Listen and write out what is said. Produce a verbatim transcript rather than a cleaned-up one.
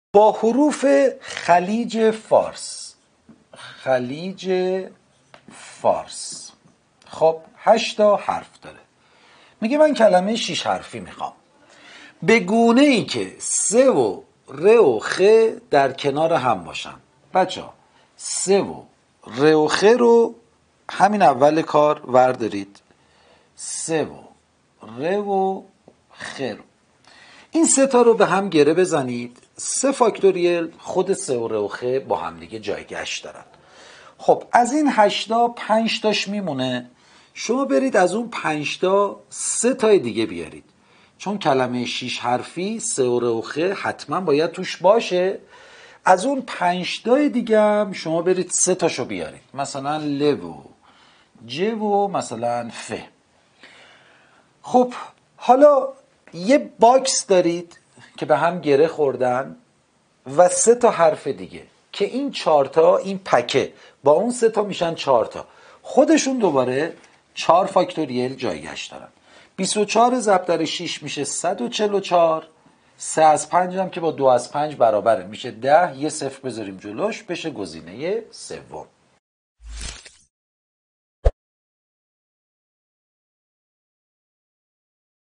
با حروف خلیج فارس خلیج فارس خب هشتا حرف داره. میگه من کلمه شیش حرفی میخوام به گونه ای که سه و ر و خ در کنار هم باشن. بچه ها سه و ر و خ رو همین اول کار وردارید، سه و ر و خ رو این سه تا رو به هم گره بزنید. سه فاکتوریل خود سه و ر و خ با هم دیگه جایگشت دارن. خب از این هشتا پنج تاش میمونه، شما برید از اون پنج تا سه تای دیگه بیارید، چون کلمه شیش حرفی سه و ر و خ حتما باید توش باشه. از اون پنج تای دیگه هم شما برید سه تاشو بیارید، مثلا ل و ج و مثلا ف. خب حالا یه باکس دارید که به هم گره خوردن و سه تا حرف دیگه که این چهار تا این پکه با اون سه تا میشن چهار تا، خودشون دوباره چهار فاکتوریل جایگشت دارن. بیست و چهار ضرب در شش میشه صد و چهل و چهار. سه از پنج هم که با دو از پنج برابره میشه ده. یه صفر بذاریم جلوش بشه گزینه سوم.